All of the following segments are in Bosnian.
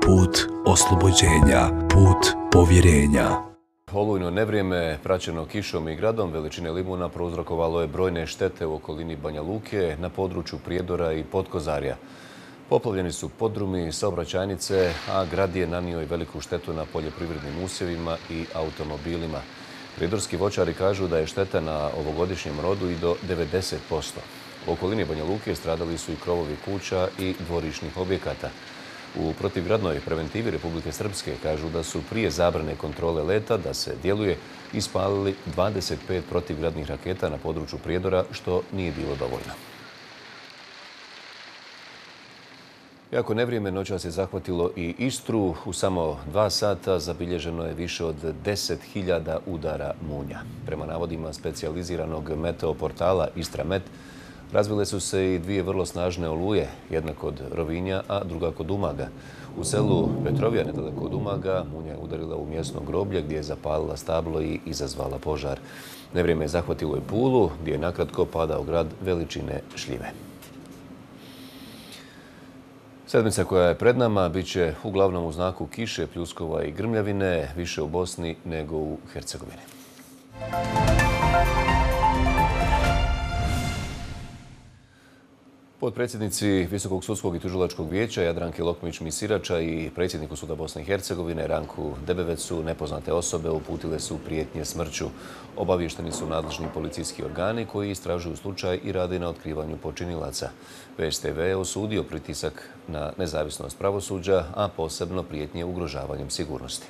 put oslobođenja, put povjerenja. Olujno nevrijeme, praćeno kišom i gradom veličine limuna, prouzrokovalo je brojne štete u okolini Banja Luke, na području Prijedora i Podkozarja. Poplavljeni su podrumi, saobraćajnice, a grad je nanio i veliku štetu na poljoprivrednim usjevima i automobilima. Prijedorski voćari kažu da je šteta na ovogodišnjem rodu i do 90%. U okolini Banja Luke stradali su i krovovi kuća i dvorišnih objekata. U protivgradnoj preventivi Republike Srpske kažu da su prije zabrane kontrole leta da se djeluje ispalili 25 protivgradnih raketa na području Prijedora, što nije bilo dovoljno. Iako nevrijeme, noćas je zahvatilo i Istru. U samo 2 sata zabilježeno je više od 10.000 udara munja. Prema navodima specijaliziranog meteoportala Istramet, razvile su se i 2 vrlo snažne oluje, jedna kod Rovinja, a druga kod Umaga. U selu Petrovija, nedaleko od Umaga, munja je udarila u mjesno groblje gdje je zapalila stablo i izazvala požar. Nevrijeme je zahvatilo i Pulu, gdje je nakratko padao grad veličine šljive. Sedmica koja je pred nama bit će uglavnom u znaku kiše, pljuskova i grmljavine, više u Bosni nego u Hercegovini. Potpredsjednici Visokog sudskog i tužilačkog vijeća Jadranke Lokmić-Misirača i predsjedniku suda Bosne i Hercegovine Ranku Debevecu nepoznate osobe uputile su prijetnje smrću. Obavješteni su nadležni policijski organi koji istražuju slučaj i rade na otkrivanju počinilaca. VSTV je osudio pritisak na nezavisnost pravosuđa, a posebno prijetnje ugrožavanjem sigurnosti.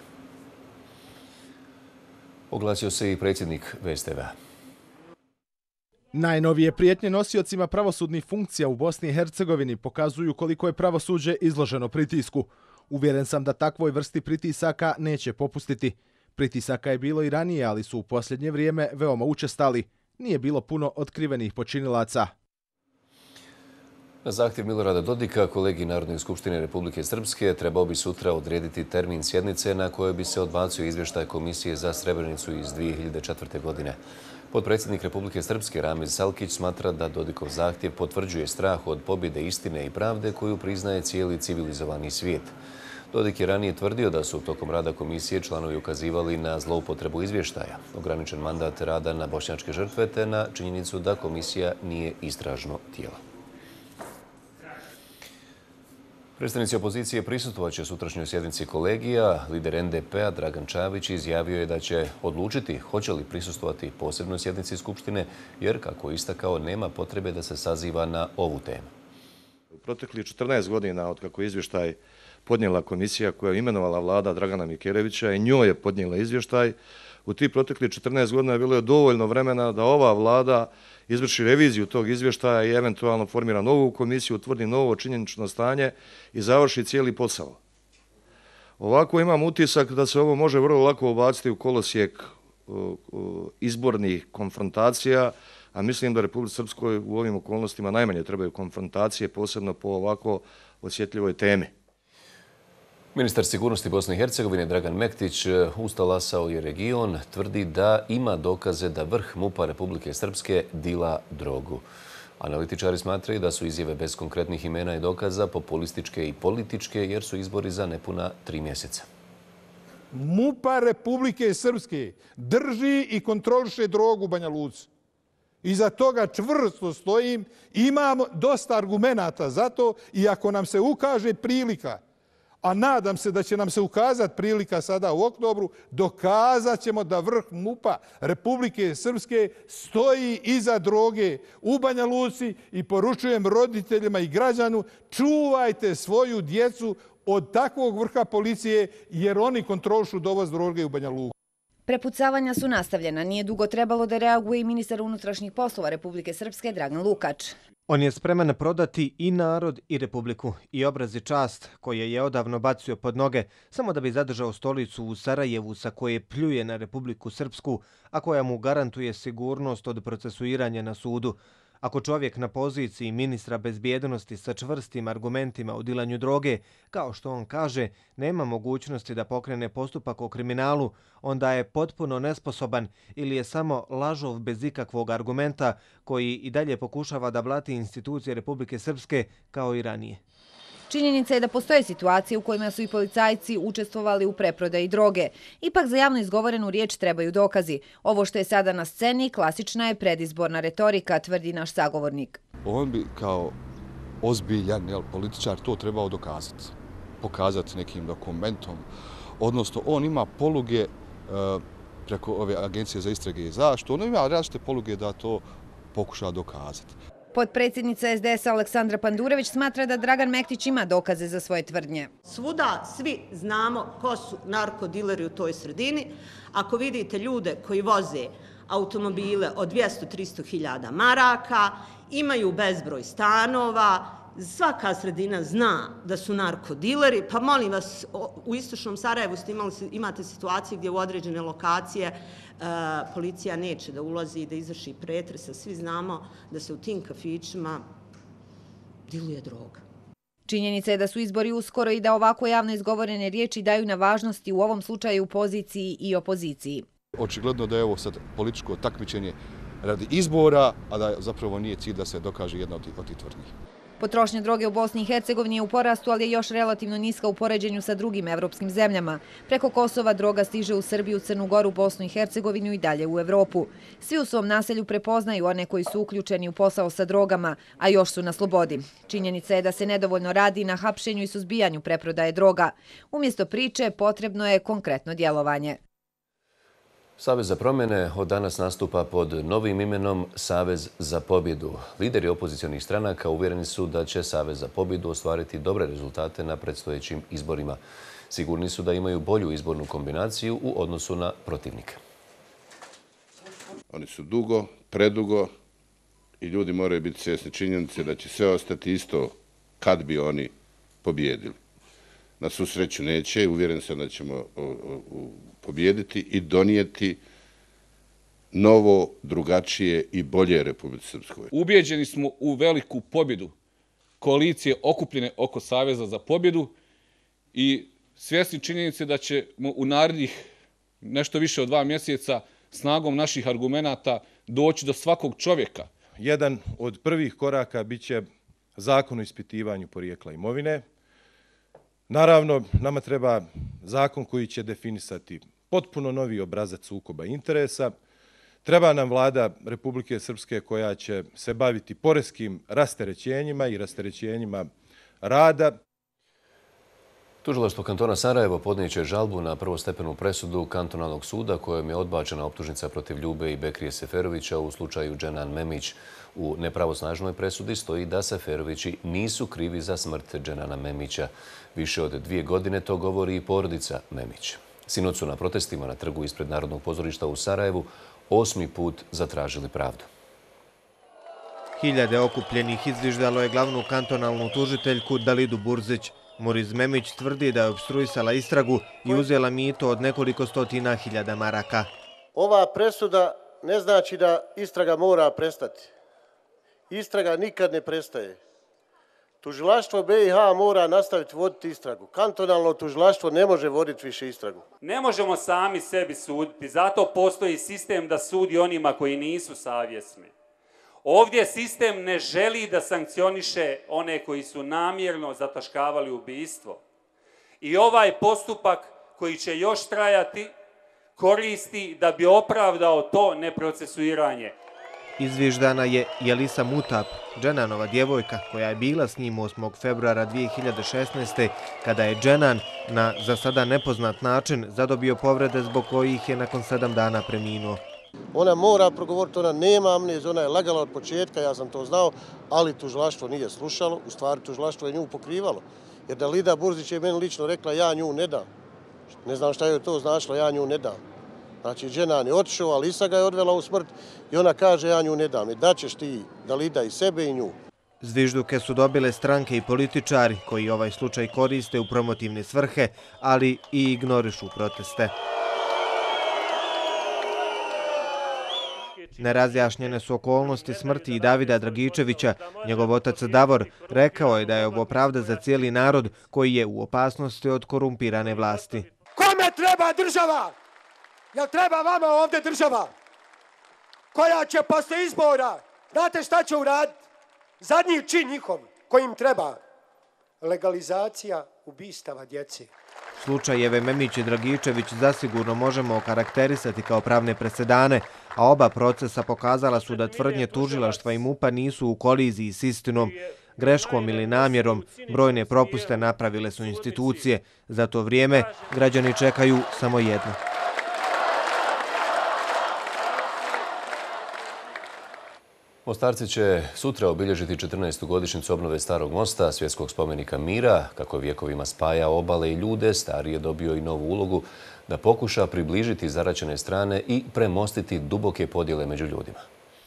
Oglasio se i predsjednik VSTV-a. Najnovije prijetnje nosiocima pravosudnih funkcija u Bosni i Hercegovini pokazuju koliko je pravosuđe izloženo pritisku. Uvjeren sam da takvoj vrsti pritisaka neće popustiti. Pritisaka je bilo i ranije, ali su u posljednje vrijeme veoma učestali. Nije bilo puno otkrivenih počinilaca. Na zahtjev Milorada Dodika, kolegi Narodne skupštine Republike Srpske, trebao bi sutra odrediti termin sjednice na kojoj bi se odbacio izvještaj Komisije za Srebrenicu iz 2004. godine. Potpredsjednik Republike Srpske Ramiz Salkić smatra da Dodikov zahtjev potvrđuje strah od pobjede istine i pravde koju priznaje cijeli civilizovani svijet. Dodik je ranije tvrdio da su tokom rada komisije članovi ukazivali na zloupotrebu izvještaja, ograničen mandat rada na bošnjačke žrtve te na činjenicu da komisija nije istražno tijelo. Predstavnici opozicije prisustvovaće sutrašnjoj sjednici kolegija. Lider NDP-a Dragan Čavić izjavio je da će odlučiti hoće li prisustvovati posebnoj sjednici Skupštine, jer, kako je istakao, nema potrebe da se saziva na ovu temu. U proteklih 14 godina od kako je izvještaj podnijela komisija koja je imenovala vlada Dragana Mikerevića i njoj je podnijela izvještaj, u tih proteklih 14 godina bilo je dovoljno vremena da ova vlada izvrši reviziju tog izvještaja i eventualno formira novu komisiju, utvrdi novo činjenično stanje i završi cijeli posao. Ovako imam utisak da se ovo može vrlo lako ubaciti u kolosijek izbornih konfrontacija, a mislim da Republici Srpskoj u ovim okolnostima najmanje trebaju konfrontacije, posebno po ovako osjetljivoj temi. Ministar sigurnosti Bosne i Hercegovine Dragan Mektić ustalasao je region, tvrdi da ima dokaze da vrh MUP-a Republike Srpske dila drogu. Analitičari smatraju da su izjave bez konkretnih imena i dokaza populističke i političke, jer su izbori za nepuna 3 mjeseca. MUP-a Republike Srpske drži i kontroliše drogu u Banja Luci. Iza toga čvrsto stojim, imamo dosta argumenata za to i ako nam se ukaže prilika, a nadam se da će nam se ukazati prilika sada u oktobru, dokazat ćemo da vrh MUP-a Republike Srpske stoji iza droge u Banja Luci i poručujem roditeljima i građanu, čuvajte svoju djecu od takvog vrha policije jer oni kontrolišu dovoz droge u Banja Luku. Prepucavanja su nastavljena. Nije dugo trebalo da reaguje i ministar unutrašnjih poslova Republike Srpske Dragan Lukač. On je spreman prodati i narod i republiku i obraz i čast koje je odavno bacio pod noge samo da bi zadržao stolicu u Sarajevu sa koje pljuje na Republiku Srpsku, a koja mu garantuje sigurnost od procesuiranja na sudu. Ako čovjek na poziciji ministra bezbjednosti sa čvrstim argumentima o dilanju droge, kao što on kaže, nema mogućnosti da pokrene postupak o kriminalu, onda je potpuno nesposoban ili je samo lažov bez ikakvog argumenta koji i dalje pokušava da blati institucije Republike Srpske kao i ranije. Činjenica je da postoje situacije u kojima su i policajci učestvovali u preprodaji droge. Ipak za javno izgovorenu riječ trebaju dokazi. Ovo što je sada na sceni klasična je predizborna retorika, tvrdi naš sagovornik. On bi kao ozbiljan političar to trebao dokazati, pokazati nekim dokumentom, odnosno on ima poluge preko ove agencije za istrage i zaštitu, on ima različite poluge da to pokuša dokazati. Potpredsjednica SDS-a Aleksandra Pandurević smatra da Dragan Mektić ima dokaze za svoje tvrdnje. Svuda svi znamo ko su narkodileri u toj sredini. Ako vidite ljude koji voze automobile od 200-300 hiljada maraka, imaju bezbroj stanova, svaka sredina zna da su narkodileri, pa molim vas, u istočnom Sarajevu imate situacije gdje u određene lokacije policija neće da ulazi i da izvrši pretresa. Svi znamo da se u tim kafićima diluje droga. Činjenica je da su izbori uskoro i da ovako javno izgovorene riječi daju na važnosti u ovom slučaju poziciji i opoziciji. Očigledno da je ovo sad političko takmičenje radi izbora, a da zapravo nije cilj da se dokaže jedna od tih tvrdnji. Potrošnja droge u Bosni i Hercegovini je u porastu, ali je još relativno niska u poređenju sa drugim evropskim zemljama. Preko Kosova droga stiže u Srbiju, Crnu Goru, Bosnu i Hercegovinu i dalje u Evropu. Svi u svom naselju prepoznaju one koji su uključeni u posao sa drogama, a još su na slobodi. Činjenica je da se nedovoljno radi na hapšenju i suzbijanju preprodaje droga. Umjesto priče potrebno je konkretno djelovanje. Savez za promjene od danas nastupa pod novim imenom Savez za pobjedu. Lideri opozicionih stranaka uvjereni su da će Savez za pobjedu ostvariti dobre rezultate na predstojećim izborima. Sigurni su da imaju bolju izbornu kombinaciju u odnosu na protivnika. Oni su dugo, predugo i ljudi moraju biti svjesni činjenice da će sve ostati isto kad bi oni pobjedili. Na svu sreću neće, uvjeren sam da ćemo pobijediti i donijeti novo, drugačije i bolje Republici Srpskoj. Ubijeđeni smo u veliku pobjedu koalicije okupljene oko Saveza za pobjedu i svjesni činjenice da ćemo u narednih nešto više od 2 mjeseca snagom naših argumenata doći do svakog čovjeka. Jedan od prvih koraka biće zakon o ispitivanju porijekla imovine. Naravno, nama treba zakon koji će definisati potpuno novi obrazac sukoba interesa. Treba nam vlada Republike Srpske koja će se baviti poreskim rasterećenjima i rasterećenjima rada. Tužilaštvo kantona Sarajevo podnijet će žalbu na prvostepenu presudu kantonalnog suda kojom je odbačena optužnica protiv Ljube i Bekrije Seferovića u slučaju Dženan Memić. U nepravosnažnoj presudi stoji da Seferovići nisu krivi za smrt Dženana Memića. Više od 2 godine to govori i porodica Memić. Sinoć su na protestima na trgu ispred Narodnog pozorišta u Sarajevu 8. put zatražili pravdu. Hiljade okupljenih izviždalo je glavnu kantonalnu tužiteljku Dalidu Burzić. Muriz Memić tvrdi da je opstruisala istragu i uzela mito od nekoliko stotina hiljada maraka. Ova presuda ne znači da istraga mora prestati. Istraga nikad ne prestaje. Tužilaštvo BiH mora nastaviti voditi istragu. Kantonalno tužilaštvo ne može voditi više istragu. Ne možemo sami sebi suditi, zato postoji sistem da sudi onima koji nisu savjesni. Ovdje sistem ne želi da sankcioniše one koji su namjerno zataškavali ubistvo. I ovaj postupak koji će još trajati koristi da bi opravdao to neprocesuiranje. Izviždana je Jelisa Mutap, Dženanova djevojka koja je bila s njim 8. februara 2016. kada je Dženan na za sada nepoznat način zadobio povrede zbog kojih je nakon 7 dana preminuo. Ona mora progovoriti, ona nema amneziju, ona je lagala od početka, ja sam to znao, ali tužilaštvo nije slušalo, u stvari tužilaštvo je nju pokrivalo. Jer Dalida Burzić je meni lično rekla ja nju ne dam. Ne znam šta je to značilo, ja nju ne dam. Znači, Dženan je otišao, Alisa ga je odvela u smrt i ona kaže ja nju ne dam. I daćeš ti Dalida i sebe i nju. Zvižduke su dobile stranke i političari koji ovaj slučaj koriste u promotivne svrhe, ali i ignorišu proteste. Nerazjašnjene su okolnosti smrti i Davida Dragičevića. Njegov otac Davor rekao je da je ovo pravda za cijeli narod koji je u opasnosti od korumpirane vlasti. Kome treba država? Jel treba vama ovdje država? Koja će posle izbora, znate šta će uraditi? Zadnji čin njihov koji im treba. legalizacija ubistava djece. Slučajeve Memić i Dragičević zasigurno možemo okarakterisati kao pravne presedane, a oba procesa pokazala su da tvrdnje tužilaštva i MUP-a nisu u koliziji s istinom. Greškom ili namjerom brojne propuste napravile su institucije. Za to vrijeme građani čekaju samo jedno. Mostarci će sutra obilježiti 14. godišnjicu obnove Starog mosta, svjetskog spomenika mira. Kako je vjekovima spaja obale i ljude, Stari je dobio i novu ulogu da pokuša približiti zaraćene strane i premostiti duboke podjele među ljudima.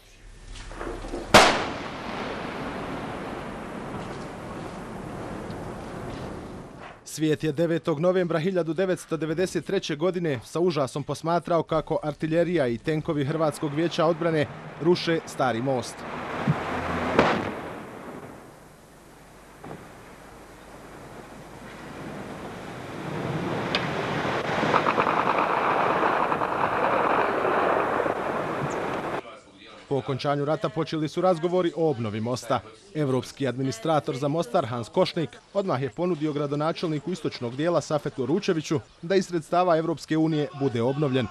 Svijet je 9. novembra 1993. godine sa užasom posmatrao kako artiljerija i tenkovi Hrvatskog vijeća odbrane ruše Stari most. Po okončanju rata počeli su razgovori o obnovi mosta. Evropski administrator za Mostar Hans Košnik odmah je ponudio gradonačelniku istočnog dijela Safetu Ručeviću da iz sredstava Evropske unije bude obnovljen.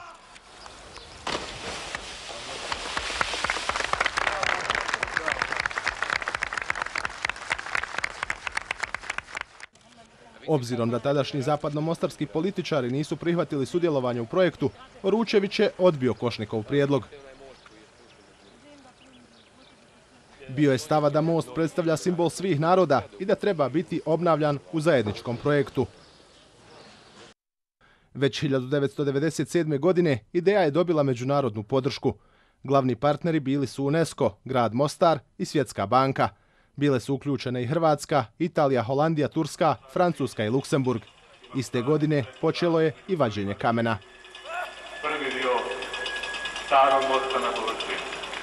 Obzirom da tadašnji zapadnomostarski političari nisu prihvatili sudjelovanje u projektu, Ručević je odbio Košnikov prijedlog. Bio je stava da most predstavlja simbol svih naroda i da treba biti obnavljan u zajedničkom projektu. Već 1997. godine ideja je dobila međunarodnu podršku. Glavni partneri bili su UNESCO, grad Mostar i Svjetska banka. Bile su uključene i Hrvatska, Italija, Holandija, Turska, Francuska i Luksemburg. Iste godine počelo je i vađenje kamena. Prvi dio Starog mosta na površini.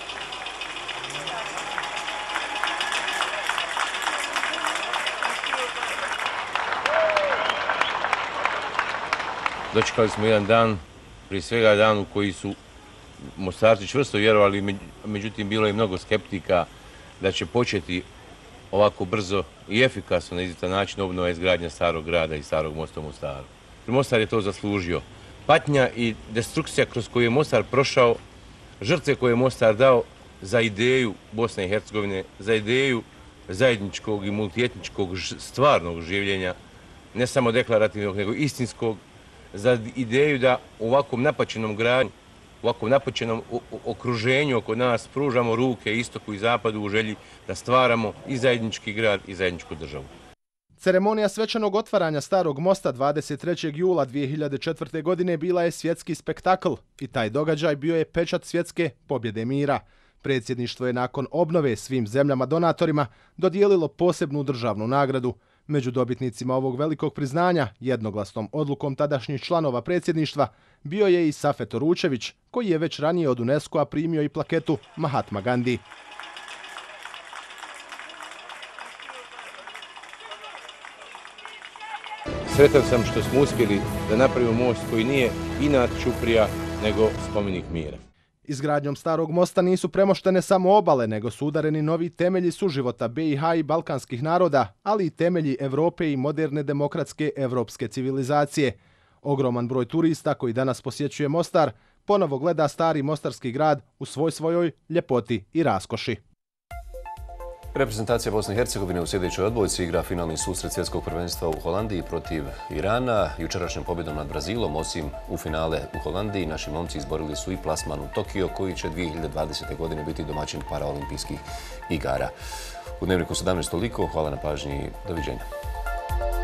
Dočekali smo jedan dan, prije svega dan u koji su Mostarci čvrsto vjerovali, međutim bilo je mnogo skeptika da će početi ovako brzo i efikasno na izvjestan način obnova izgradnja Starog grada i Starog mosta u Mostaru. Mostar je to zaslužio. Patnja i destrukcija kroz koju je Mostar prošao, žrtve koje je Mostar dao za ideju Bosne i Hercegovine, za ideju zajedničkog i multietničkog stvarnog življenja, ne samo deklarativnog, nego istinskog, za ideju da u ovakvom napaćenom gradu, u ovakvom napaćenom okruženju oko nas pružamo ruke istoku i zapadu u želji da stvaramo i zajednički grad i zajedničku državu. Ceremonija svečanog otvaranja Starog mosta 23. jula 2004. godine bila je svjetski spektakl i taj događaj bio je pečat svjetske pobjede mira. Predsjedništvo je nakon obnove svim zemljama donatorima dodijelilo posebnu državnu nagradu. Među dobitnicima ovog velikog priznanja, jednoglasnom odlukom tadašnjih članova predsjedništva, bio je i Safeto Ručević, koji je već ranije od UNESCO-a primio i plaketu Mahatma Gandhi. Sretan sam što smo uspjeli da napravimo most koji nije inat ćuprija, nego spomenik mira. Izgradnjom Starog mosta nisu premoštene samo obale, nego su udareni novi temelji suživota BiH i balkanskih naroda, ali i temelji Evrope i moderne demokratske evropske civilizacije. Ogroman broj turista koji danas posjećuje Mostar ponovo gleda stari mostarski grad u svojoj ljepoti i raskoši. Reprezentacija Bosne i Hercegovine u sljedećoj odbojci igra finalni susret svjetskog prvenstva u Holandiji protiv Irana. Jučerašnjom pobjedom nad Brazilom, osim u finale u Holandiji, naši momci izborili su i plasman u Tokio, koji će 2020. godine biti domaćin paraolimpijskih igara. U Dnevniku 17 toliko. Hvala na pažnji. Doviđenja.